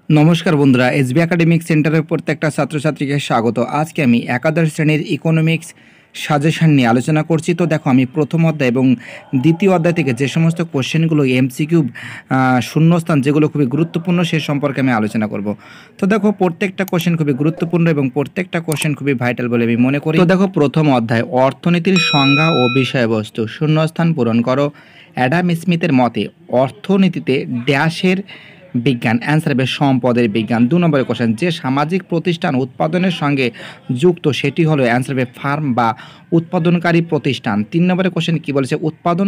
নমস্কার বন্ধুরা, SB academic সেন্টারের প্রত্যেকটা ছাত্রছাত্রীকে স্বাগত। আজকে আমি একাদশ শ্রেণীর ইকোনমিক্স সাজেশন নিয়ে আলোচনা করছি। তো দেখো, আমি প্রথম অধ্যায় এবং দ্বিতীয় অধ্যায় থেকে যে সমস্ত কোশ্চেনগুলো এমসিকিউ শূন্যস্থান যেগুলো খুবই গুরুত্বপূর্ণ সে সম্পর্কে আমি আলোচনা করব। তো দেখো, প্রত্যেকটা কোশ্চেন খুবই গুরুত্বপূর্ণ এবং প্রত্যেকটা কোশ্চেন খুবই ভাইটাল বলে আমি মনে করি। তো দেখো, প্রথম অধ্যায় অর্থনীতির সংজ্ঞা ও বিষয়বস্তু, শূন্যস্থান পূরণ করো। অ্যাডাম স্মিথের মতে অর্থনীতিতে ড্যাশের বিজ্ঞান, অ্যান্সার হবে সম্পদের বিজ্ঞান। 2 নম্বরের কোশ্চেন, যে সামাজিক প্রতিষ্ঠান উৎপাদনের সঙ্গে যুক্ত সেটি হলো, অ্যান্সার হবে ফার্ম বা উৎপাদনকারী প্রতিষ্ঠান। 3 নম্বরের কোশ্চেন কি বলেছে, উৎপাদন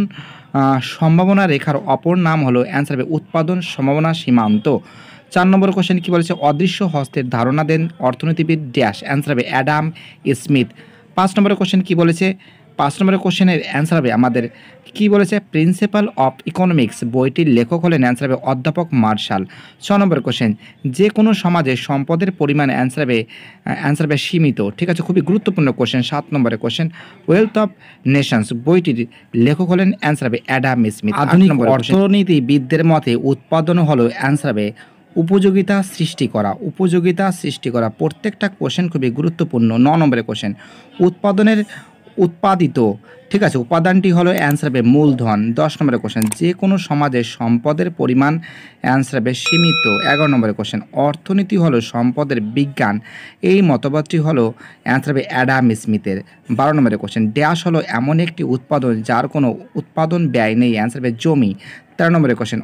সম্ভাবনা রেখার অপর নাম হলো, অ্যান্সার হবে উৎপাদন সম্ভাবনা সীমান্ত। 4 নম্বরের কোশ্চেন কি বলেছে, অদৃশ্য হস্তের ধারণা দেন অর্থনীতিবিদ ড্যাশ, অ্যান্সার হবে অ্যাডাম স্মিথ। 5 নম্বরের কোশ্চেন কি বলেছে, 5 নম্বরের কোশ্চেনের অ্যান্সার হবে আমাদের কি বলেছে, প্রিন্সিপাল অফ ইকোনমিক্স বইটির লেখক হলেন, অ্যান্সার হবে অধ্যাপক মার্শাল। 6 নম্বরের কোশ্চেন, যে কোনো সমাজে সম্পদের পরিমাণ, অ্যান্সার হবে সীমিত। ঠিক আছে, খুবই গুরুত্বপূর্ণ কোশ্চেন। 7 নম্বরের কোশ্চেন, ওয়েলথ অফ নেশনস বইটির লেখক হলেন, অ্যান্সার হবে অ্যাডাম স্মিথ। আধুনিক অর্থনীতিবিদদের মতে উৎপাদন হলো, অ্যান্সার হবে উপযোগিতা সৃষ্টি করা। উপযোগিতা সৃষ্টি করা, প্রত্যেকটা কোশ্চেন খুবই গুরুত্বপূর্ণ। 9 নম্বরের কোশ্চেন, উৎপাদনের উৎপাদিত, ঠিক আছে, উপাদানটি হলো, অ্যান্সার হবে মূলধন। 10 নম্বরের কোশ্চেন, যে কোনো সমাজের সম্পদের পরিমাণ, অ্যান্সার হবে সীমিত। 11 নম্বরের কোশ্চেন, অর্থনীতি হলো সম্পদের বিজ্ঞান, এই মতবাদটি হলো, অ্যান্সার হবে অ্যাডাম স্মিথের। 12 নম্বরের কোশ্চেন, ড্যাশ হলো এমন একটি উৎপাদন যার কোনো উৎপাদন ব্যয় নেই, অ্যান্সার হবে জমি। 13 নম্বরের কোশ্চেন,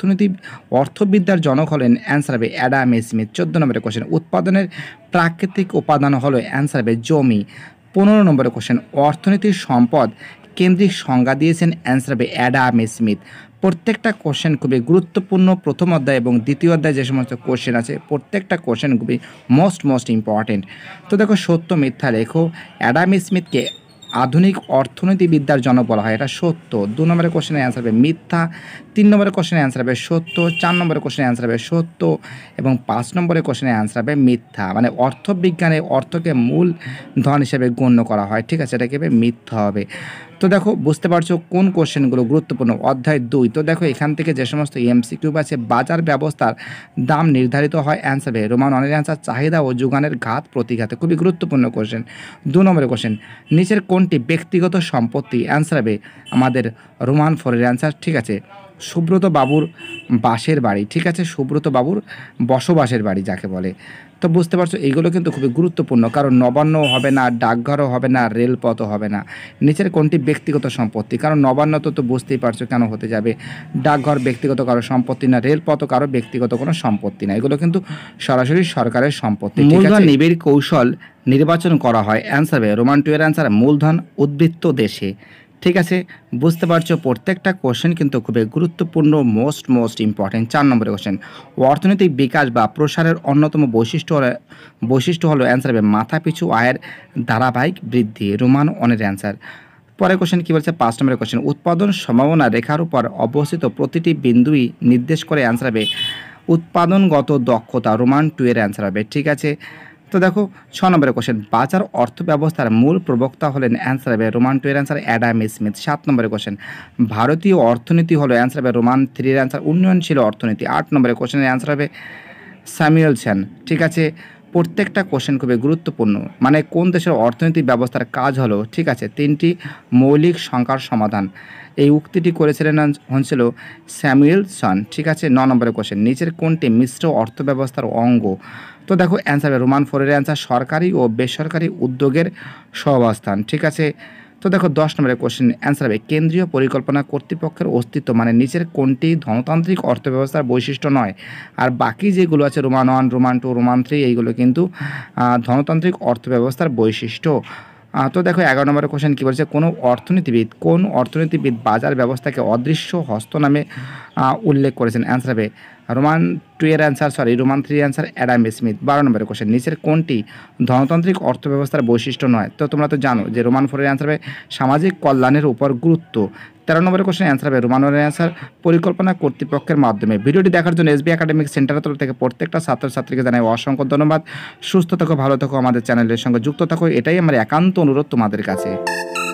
অর্থবিদ্যার জনক হলেন, অ্যান্সার হবে অ্যাডাম স্মিথ। 14 নম্বরের কোশ্চেন, উৎপাদনের প্রাকৃতিক উপাদান হলো, অ্যান্সার হবে জমি। 15 নম্বরের কোশ্চেন, অর্থনীতির সম্পদ কেন্দ্রিক সংজ্ঞা দিয়েছেন, অ্যান্সার হবে অ্যাডাম স্মিথ। প্রত্যেকটা কোশ্চেন খুবই গুরুত্বপূর্ণ। প্রথম অধ্যায় এবং দ্বিতীয় অধ্যায় যে সমস্ত কোশ্চেন আছে প্রত্যেকটা কোশ্চেন খুবই মোস্ট ইম্পর্টেন্ট। তো দেখো, সত্য মিথ্যা লেখো। অ্যাডাম স্মিথকে আধুনিক অর্থনীতিবিদ্যার জনক বলা হয়, এটা সত্য। 2 নম্বরের কোশ্চেনের অ্যান্সার হবে মিথ্যা। 3 নম্বরের কোশ্চেনের অ্যান্সার হবে সত্য। 4 নম্বরের কোশ্চেনের অ্যান্সার হবে সত্য এবং 5 নম্বরের কোশ্চেনের অ্যান্সার হবে মিথ্যা। মানে অর্থবিজ্ঞানে অর্থকে মূল ধন হিসেবে গণ্য করা হয়, ঠিক আছে, এটাকে মিথ্যা হবে। তো দেখো, বুঝতে পারছো কোন কোশ্চেনগুলো গুরুত্বপূর্ণ। অধ্যায় 2, তো দেখো এখান থেকে যে সমস্ত এমসিকিউ আছে, বাজার ব্যবস্থার দাম নির্ধারিত হয়, অ্যান্সার হবে রোমান অনের অ্যান্সার চাহিদা ও যোগানের ঘাত প্রতিঘাতে, খুবই গুরুত্বপূর্ণ কোশ্চেন। 2 নম্বরের কোশ্চেন, নিচের কোনটি ব্যক্তিগত সম্পত্তি, অ্যান্সার হবে আমাদের রোমান 4-এর অ্যান্সার, ঠিক আছে, সুব্রত বাবুর বাসের বাড়ি, ঠিক আছে, সুব্রত বাবুর বসবাসের বাড়ি যাকে বলে। তো বুঝতে পারছো এইগুলো কিন্তু খুবই গুরুত্বপূর্ণ, কারণ নবান্ন হবে না, ডাকঘরও হবে না, রেলপথও হবে না। নিচের কোনটি ব্যক্তিগত সম্পত্তি, কারণ নবান্ন তো বুঝতেই পারছো কেন হতে যাবে, ডাকঘর ব্যক্তিগত কারো সম্পত্তি না, রেলপথও কারো ব্যক্তিগত কোনো সম্পত্তি না, এগুলো কিন্তু সরাসরি সরকারের সম্পত্তি। মূলধন নিবিড় কৌশল নির্বাচন করা হয়, অ্যান্সার হবে রোমান 2-এর অ্যান্সার মূলধন উদ্বৃত্ত দেশে। ঠিক আছে, বুঝতে পারছো প্রত্যেকটা কোশ্চেন কিন্তু খুবই গুরুত্বপূর্ণ, মোস্ট ইম্পর্টেন্ট। 4 নম্বরের কোশ্চেন, অর্থনৈতিক বিকাশ বা প্রসারের অন্যতম বৈশিষ্ট্য হলো, অ্যান্সার হবে মাথাপিছু আয়ের ধারাবাহিক বৃদ্ধি, রোমান 1-এর অ্যান্সার। পরের কোশ্চেন কি বলছে, 5 নম্বরের কোশ্চেন, উৎপাদন সম্ভাবনা রেখার উপর অবস্থিত প্রতিটি বিন্দুই নির্দেশ করে, অ্যান্সার হবে উৎপাদনগত দক্ষতা, রোমান 2-এর অ্যান্সার হবে। ঠিক আছে, তো দেখো 6 নম্বরের কোশ্চেন, বাজার অর্থ ব্যবস্থার মূল প্রবক্তা হলেন, অ্যান্সার হবে রোমান 2-এর অ্যান্সার অ্যাডাম স্মিথ। 7 নম্বরের কোশ্চেন, ভারতীয় অর্থনীতি হলো, অ্যান্সার হবে রোমান 3-এর অ্যান্সার উন্নয়নশীল অর্থনীতি। 8 নম্বরের কোশ্চেনের অ্যান্সার হবে স্যামুয়েলসন। ঠিক আছে, প্রত্যেকটা কোশ্চেন খুবই গুরুত্বপূর্ণ। মানে কোন দেশের অর্থনৈতিক ব্যবস্থার কাজ হলো, ঠিক আছে, 3টি মৌলিক সংখ্যার সমাধান, এই উক্তিটি করেছিলেন হচ্ছিল স্যামুয়েলসন। ঠিক আছে, 9 নম্বরের কোশ্চেন, নিচের কোনটি মিশ্র অর্থব্যবস্থার অঙ্গ। তো দেখো অ্যান্সার হবে রোমান 4-এর অ্যান্সার সরকারি ও বেসরকারি উদ্যোগের সহাবস্থান। ঠিক আছে, তো দেখো 10 নম্বরের কোশ্চেন অ্যান্সার হবে কেন্দ্রীয় পরিকল্পনা কর্তৃপক্ষের অস্তিত্ব, মানে নিচের কোনটি ধনতান্ত্রিক অর্থব্যবস্থার বৈশিষ্ট্য নয়। আর বাকি যেগুলো আছে রোমান 1, রোমান 2, রোমান 3, এইগুলো কিন্তু ধনতান্ত্রিক অর্থব্যবস্থার বৈশিষ্ট্য। তো দেখো 11 নম্বরের কোশ্চেন কী বলছে, কোন অর্থনীতিবিদ বাজার ব্যবস্থাকে অদৃশ্য হস্ত নামে উল্লেখ করেছেন, অ্যান্সার হবে রোমান 2-এর অ্যান্সার রোমান 3-এর অ্যান্সার অ্যাডাম স্মিথ। 12 নম্বরের কোশ্চেন, নিচের কোনটি ধনতান্ত্রিক অর্থব্যবস্থার বৈশিষ্ট্য নয়। তো তোমরা তো জানো যে রোমান 4-এর অ্যান্সার হবে সামাজিক কল্যাণের উপর গুরুত্ব। 13 নম্বরের কোশ্চেন অ্যান্সার হবে রোমান 1-এর অ্যান্সার পরিকল্পনা কর্তৃপক্ষের মাধ্যমে। ভিডিওটি দেখার জন্য এসবি একাডেমিক সেন্টারের তরফ থেকে প্রত্যেকটা ছাত্রছাত্রীকে জানাই অসংখ্য ধন্যবাদ। সুস্থ থাকো, ভালো থাকো, আমাদের চ্যানেলের সঙ্গে যুক্ত থাকো, এটাই আমার একান্ত অনুরোধ তোমাদের কাছে।